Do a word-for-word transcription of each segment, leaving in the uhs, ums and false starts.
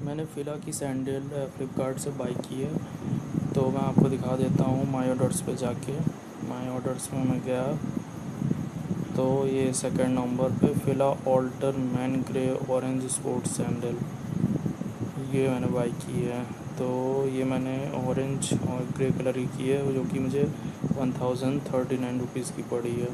मैंने फ़िला की सैंडल फ्लिपकार्ट से बाई की है, तो मैं आपको दिखा देता हूँ। माई ऑर्डर्स पे जाके माई ऑर्डर्स में मैं गया तो ये सेकंड नंबर पे Fila alter man grey orange sports sandal ये मैंने बाई की है। तो ये मैंने ऑरेंज और ग्रे कलर की की है, जो कि मुझे one thousand thirty nine rupees की पड़ी है।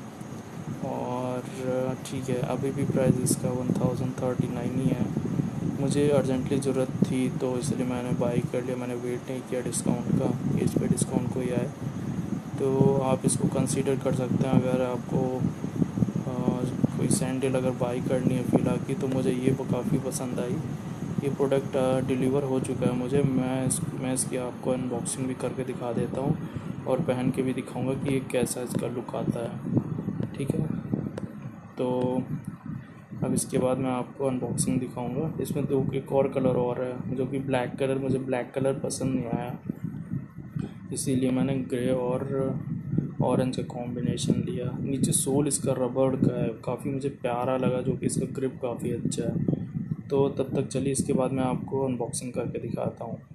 और ठीक है, अभी भी प्राइस इसका वन थाउजेंड थर्टी नाइन ही है। मुझे अर्जेंटली ज़रूरत थी तो इसलिए मैंने बाई कर लिया। मैंने वेट नहीं किया डिस्काउंट का कि इस पर डिस्काउंट कोई आए, तो आप इसको कंसीडर कर सकते हैं। अगर आपको आ, कोई सैंडल अगर बाई करनी है फ़िला की, तो मुझे ये काफ़ी पसंद आई। ये प्रोडक्ट डिलीवर हो चुका है मुझे। मैं इस मैं इसकी आपको अनबॉक्सिंग भी करके दिखा देता हूँ और पहन के भी दिखाऊंगा कि ये कैसा इसका लुक आता है। ठीक है, तो अब इसके बाद मैं आपको अनबॉक्सिंग दिखाऊंगा। इसमें दो एक और कलर और है, जो कि ब्लैक कलर। मुझे ब्लैक कलर पसंद नहीं आया, इसीलिए मैंने ग्रे और ऑरेंज का कॉम्बिनेशन लिया। नीचे सोल इसका रबड़ का है, काफ़ी मुझे प्यारा लगा, जो कि इसका ग्रिप काफ़ी अच्छा है। तो तब तक चलिए, इसके बाद मैं आपको अनबॉक्सिंग करके दिखाता हूँ।